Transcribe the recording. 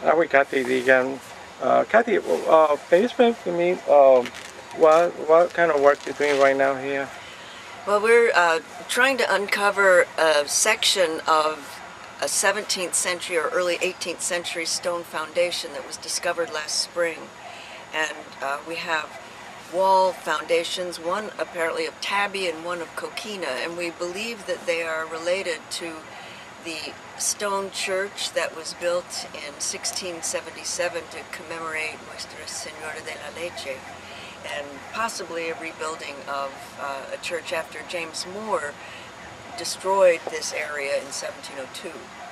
With Kathy Deagan. Kathy, can you explain to me what kind of work you're doing right now here? Well, we're trying to uncover a section of a 17th century or early 18th century stone foundation that was discovered last spring. And we have wall foundations, one apparently of tabby and one of coquina, and we believe that they are related to the stone church that was built in 1677 to commemorate Nuestra Señora de la Leche, and possibly a rebuilding of a church after James Moore destroyed this area in 1702.